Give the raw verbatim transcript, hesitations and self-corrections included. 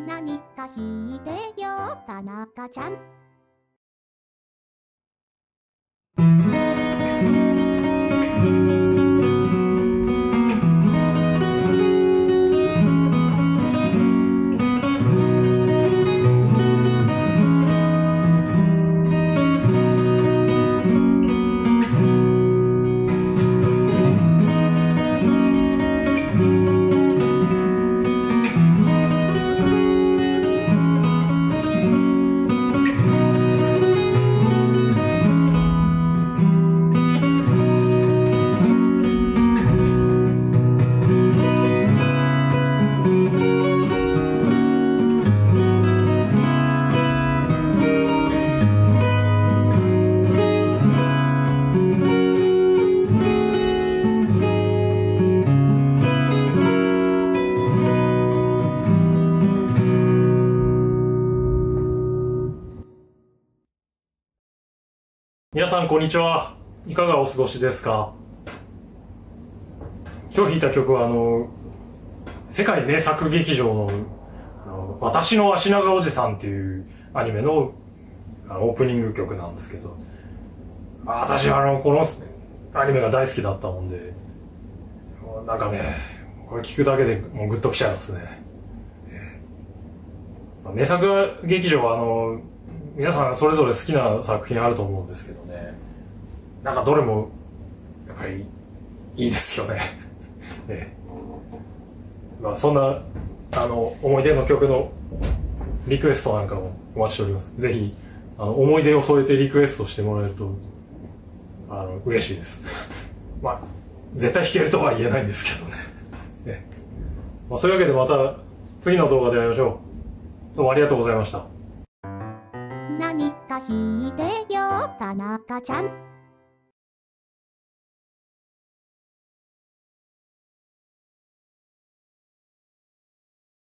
何か弾いてよ田中ちゃん。 皆さんこんにちは。いかがお過ごしですか？今日弾いた曲はあの世界名作劇場の「あの私の足長おじさん」っていうアニメのあのオープニング曲なんですけど、まあ私はあのこのアニメが大好きだったもんで、なんかねこれ聞くだけでもうグッときちゃいますね。名作劇場はあの皆さんそれぞれ好きな作品あると思うんですけどね、なんかどれもやっぱりいいですよね。ね、まあそんなあの思い出の曲のリクエストなんかもお待ちしております。ぜひあの思い出を添えてリクエストしてもらえるとあの嬉しいです。まあ絶対弾けるとは言えないんですけどね。ね、まあ、そういうわけでまた次の動画で会いましょう。どうもありがとうございました。 何か弾いてよ田中ちゃん。